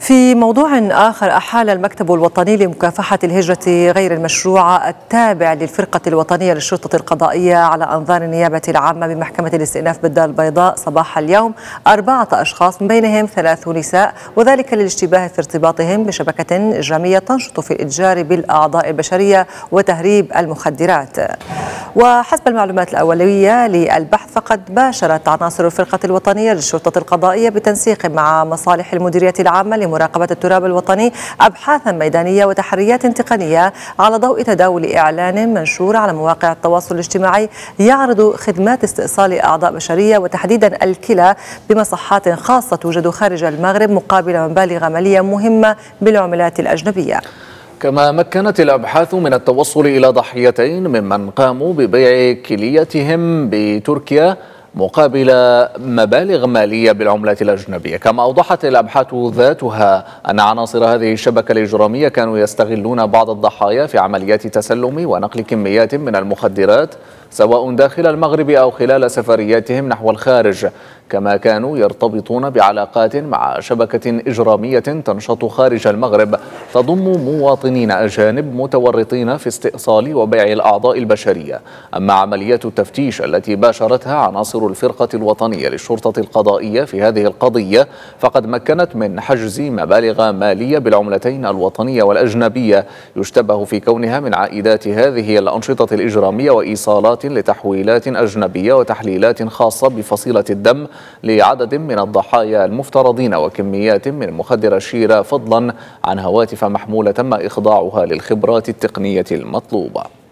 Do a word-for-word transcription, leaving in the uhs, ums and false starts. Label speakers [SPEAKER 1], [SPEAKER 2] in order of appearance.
[SPEAKER 1] في موضوع آخر، أحال المكتب الوطني لمكافحة الهجرة غير المشروعة التابع للفرقة الوطنية للشرطة القضائية على أنظار النيابة العامة بمحكمة الاستئناف بالدار البيضاء صباح اليوم أربعة أشخاص من بينهم ثلاث نساء، وذلك للاشتباه في ارتباطهم بشبكة إجرامية تنشط في الإتجار بالأعضاء البشرية وتهريب المخدرات. وحسب المعلومات الأولية للبحث، فقد باشرت عناصر الفرقة الوطنية للشرطة القضائية بتنسيق مع مصالح المديرية العامة لمراقبة التراب الوطني أبحاثا ميدانية وتحريات تقنية على ضوء تداول إعلان منشور على مواقع التواصل الاجتماعي يعرض خدمات استئصال أعضاء بشرية وتحديدا الكلى بمصحات خاصة توجد خارج المغرب مقابل مبالغ مالية مهمة بالعملات الأجنبية.
[SPEAKER 2] كما مكنت الأبحاث من التوصل إلى ضحيتين ممن قاموا ببيع كليتهم بتركيا مقابل مبالغ مالية بالعملات الأجنبية. كما أوضحت الأبحاث ذاتها أن عناصر هذه الشبكة الإجرامية كانوا يستغلون بعض الضحايا في عمليات تسلم ونقل كميات من المخدرات سواء داخل المغرب أو خلال سفرياتهم نحو الخارج. كما كانوا يرتبطون بعلاقات مع شبكة إجرامية تنشط خارج المغرب تضم مواطنين أجانب متورطين في استئصال وبيع الأعضاء البشرية. أما عمليات التفتيش التي باشرتها عناصر الفرقة الوطنية للشرطة القضائية في هذه القضية، فقد مكنت من حجز مبالغ مالية بالعملتين الوطنية والأجنبية يشتبه في كونها من عائدات هذه الأنشطة الإجرامية وإيصالات لتحويلات أجنبية وتحليلات خاصة بفصيلة الدم لعدد من الضحايا المفترضين وكميات من مخدر الشيرة، فضلا عن هواتف محمولة تم إخضاعها للخبرات التقنية المطلوبة.